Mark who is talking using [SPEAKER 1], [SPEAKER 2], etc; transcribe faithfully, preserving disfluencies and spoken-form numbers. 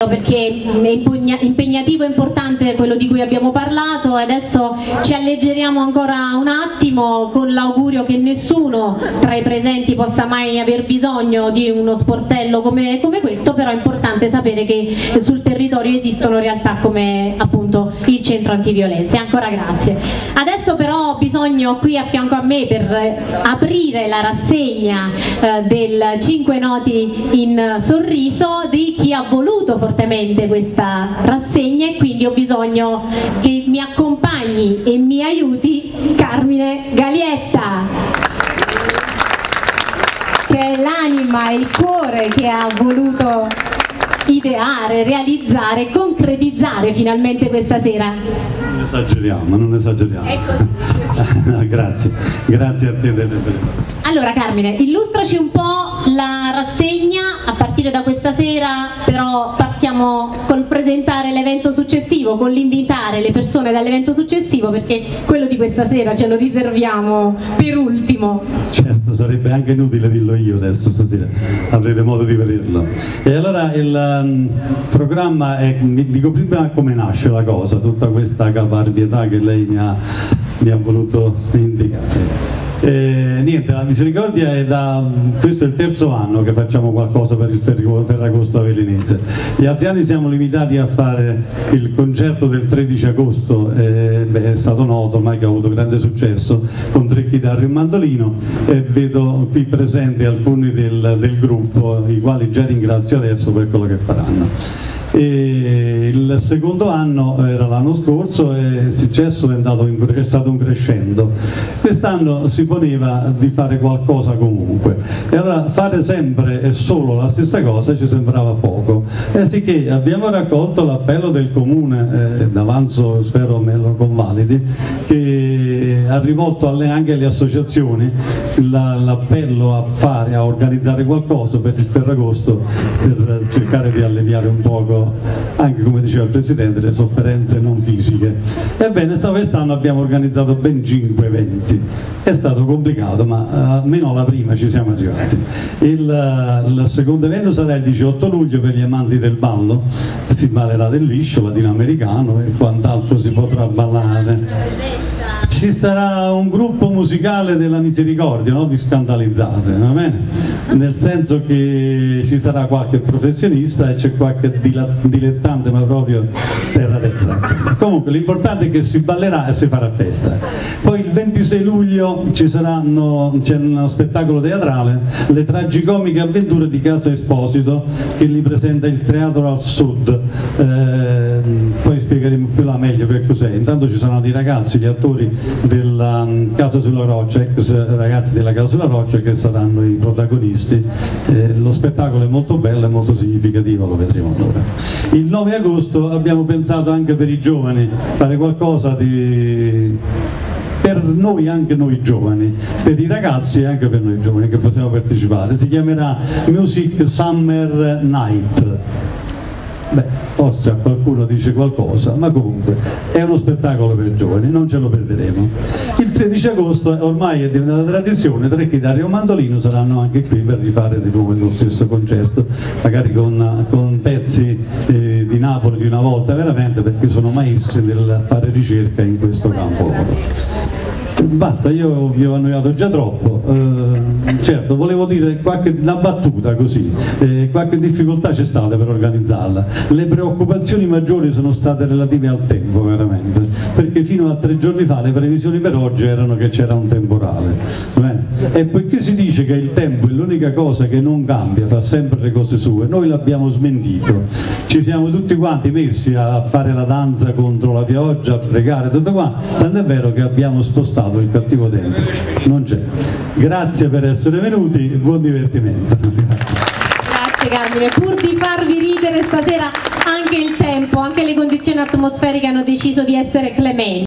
[SPEAKER 1] perché è impugna, impegnativo e importante quello di cui abbiamo parlato, e adesso ci alleggeriamo ancora un attimo con l'augurio che nessuno tra i presenti possa mai aver bisogno di uno sportello come, come questo, però è importante sapere che sul territorio esistono realtà come appunto il centro antiviolenza. Ancora grazie. Adesso però ho bisogno qui a fianco a me per aprire la rassegna eh, del cinque noti in sorriso di chi ha voluto fortemente questa rassegna, e quindi ho bisogno che mi accompagni e mi aiuti Carmine Galietta, che è l'anima e il cuore che ha voluto ideare, realizzare, concretizzare finalmente questa sera.
[SPEAKER 2] Non esageriamo, non esageriamo. Ecco. Grazie, grazie a te.
[SPEAKER 1] Allora Carmine, illustraci un po' la rassegna a partire da questa sera, però partiamo col presentare l'evento successivo, con l'invitare le persone dall'evento successivo, perché quello di questa sera ce lo riserviamo per ultimo.
[SPEAKER 2] Certo, sarebbe anche inutile dirlo io adesso stasera, avrete modo di vederlo. E allora il um, programma è, dico prima come nasce la cosa, tutta questa caparbietà che lei mi ha, mi ha voluto indicare. Eh, niente, la Misericordia è da, questo è il terzo anno che facciamo qualcosa per il Ferragosto Avellinese. Gli altri anni siamo limitati a fare il concerto del tredici agosto, eh, beh, è stato noto ormai che ha avuto grande successo, con tre chitarre e un mandolino, e vedo qui presenti alcuni del, del gruppo, i quali già ringrazio adesso per quello che faranno. E il secondo anno era l'anno scorso e il successo è, andato in, è stato un crescendo. Quest'anno si poneva di fare qualcosa comunque, e allora fare sempre e solo la stessa cosa ci sembrava poco, e sicché abbiamo raccolto l'appello del comune, eh, d'avanzo spero me lo convalidi, che ha rivolto alle, anche alle associazioni l'appello a fare, a organizzare qualcosa per il Ferragosto, per cercare di alleviare un poco, anche come diceva il Presidente, le sofferenze non fisiche. Ebbene, quest'anno abbiamo organizzato ben cinque eventi. È stato complicato, ma almeno alla prima ci siamo arrivati. Il, il secondo evento sarà il diciotto luglio per gli amanti del ballo, si ballerà del liscio, latinoamericano e quant'altro si potrà ballare. Ci sarà un gruppo musicale della Misericordia, no? Vi scandalizzate, va bene? Nel senso che ci sarà qualche professionista e c'è qualche dilettante, ma proprio terra terra. Comunque l'importante è che si ballerà e si farà festa. Poi il ventisei luglio ci saranno, c'è uno spettacolo teatrale, Le tragicomiche avventure di Casa Esposito, che li presenta il Teatro al Sud. Eh, poi spiegheremo più là meglio che cos'è. Intanto ci saranno dei ragazzi, gli attori della um, Casa sulla Roccia, ex ragazzi della Casa sulla Roccia, che saranno i protagonisti. Eh, lo spettacolo è molto bello e molto significativo, lo vedremo allora. Il nove agosto abbiamo pensato anche per i giovani fare qualcosa di... per noi, anche noi giovani, per i ragazzi e anche per noi giovani che possiamo partecipare. Si chiamerà Music Summer Night. Beh, forse a qualcuno dice qualcosa, ma comunque è uno spettacolo per giovani, non ce lo perderemo. Il tredici agosto ormai è diventata tradizione, tre chitarre e un mandolino saranno anche qui per rifare di nuovo lo stesso concerto, magari con, con pezzi eh, di Napoli di una volta, veramente, perché sono maestri nel fare ricerca in questo campo. Basta, io vi ho annoiato già troppo. Eh, certo, volevo dire qualche, una battuta così, eh, qualche difficoltà c'è stata per organizzarla. Le preoccupazioni maggiori sono state relative al tempo, veramente, perché fino a tre giorni fa le previsioni per oggi erano che c'era un temporale. Eh? E poiché si dice che il tempo è l'unica cosa che non cambia, fa sempre le cose sue, noi l'abbiamo smentito. Ci siamo tutti quanti messi a fare la danza contro la pioggia, a pregare, tutto qua, tant'è vero che abbiamo spostato il cattivo tempo, non c'è. Grazie per essere venuti, buon divertimento.
[SPEAKER 1] Grazie Carmine, pur di farvi ridere stasera anche il tempo, anche le condizioni atmosferiche hanno deciso di essere clementi.